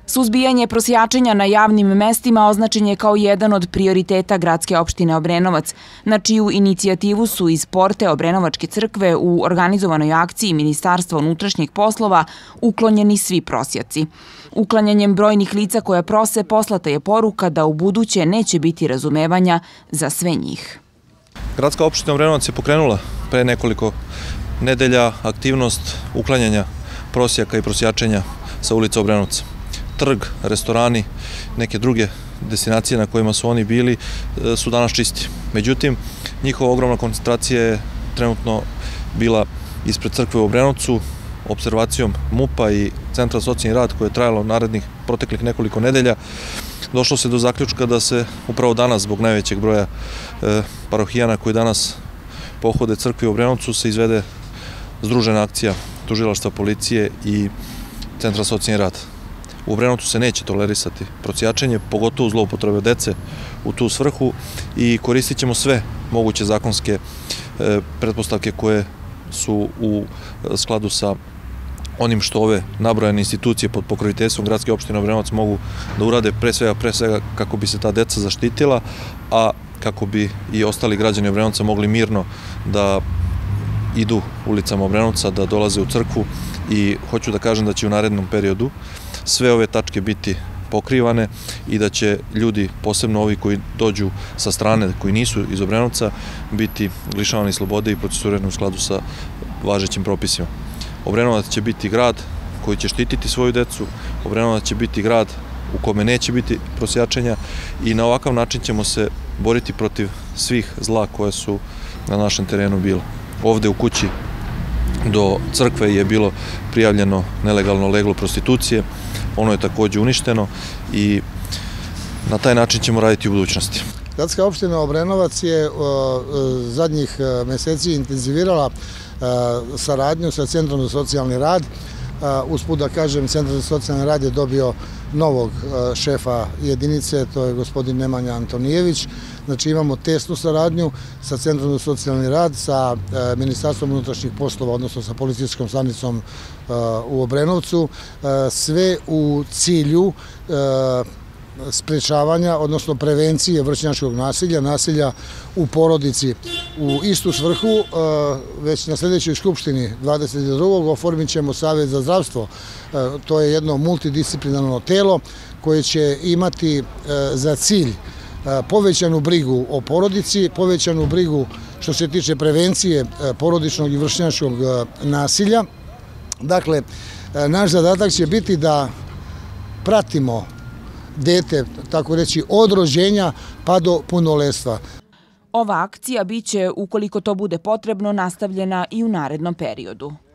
Suzbijanje prosjačenja na javnim mestima označen je kao jedan od prioriteta gradske opštine Obrenovac, na čiju inicijativu su iz porte Obrenovačke crkve u organizovanoj akciji Ministarstva unutrašnjih poslova uklonjeni svi prosjaci. Uklanjanjem brojnih lica koja prose poslata je poruka da u buduće neće biti razumevanja za sve njih. Gradska opština Obrenovac je pokrenula pre nekoliko nedelja aktivnost uklanjanja prosjaka i prosjačenja sa ulica Obrenovca. Trg, restorani, neke druge destinacije na kojima su oni bili su danas čisti. Međutim, njihova ogromna koncentracija je trenutno bila ispred crkve u Obrenovcu. Observacijom MUP-a i Centra za socijalni rad koje je trajalo narednih proteklih nekoliko nedelja, došlo se do zaključka da se upravo danas, zbog najvećeg broja parohijana koji danas pohode crkvi u Obrenovcu, se izvede združena akcija tužilaštva, policije i Centra za socijalni rad. U Obrenovcu se neće tolerisati prosjačenje, pogotovo zloupotrebe dece u tu svrhu, i koristit ćemo sve moguće zakonske pretpostavke koje su u skladu sa onim što ove nabrojane institucije pod pokroviteljstvom gradske opštine Obrenovac mogu da urade, pre svega kako bi se ta deca zaštitila, a kako bi i ostali građani Obrenovca mogli mirno da idu ulicama Obrenovca, da dolaze u crkvu. I hoću da kažem da će u narednom periodu sve ove tačke biti pokrivane i da će ljudi, posebno ovi koji dođu sa strane, koji nisu iz Obrenovca, biti lišavani slobode i procesuirani u skladu sa važećim propisima. Obrenovac će biti grad koji će štititi svoju decu, Obrenovac će biti grad u kome neće biti prosjačenja, i na ovakav način ćemo se boriti protiv svih zla koje su na našem terenu bilo. Ovde u kući do crkve je bilo prijavljeno nelegalno leglo prostitucije, ono je takođe uništeno i na taj način ćemo raditi u budućnosti. Gradska opština Obrenovac je zadnjih meseci intenzivirala saradnju sa Centrom za socijalni rad. Usput da kažem, Centar za socijalni rad je dobio novog šefa jedinice, to je gospodin Nemanja Antonijević. Znači imamo tesnu saradnju sa Centrom za socijalni rad, sa Ministarstvom unutrašnjih poslova, odnosno sa policijskom stanicom u Obrenovcu, sve u cilju sprečavanja, odnosno prevencije vršnjačkog nasilja, nasilja u porodici. U istu svrhu, već na sljedećoj skupštini 22. oformit ćemo Savet za zdravstvo. To je jedno multidisciplinarno telo koje će imati za cilj povećanu brigu o porodici, povećanu brigu što se tiče prevencije porodičnog i vršnjačkog nasilja. Dakle, naš zadatak će biti da pratimo dete, tako reći, od rođenja pa do punoletstva. Ova akcija biće, ukoliko to bude potrebno, nastavljena i u narednom periodu.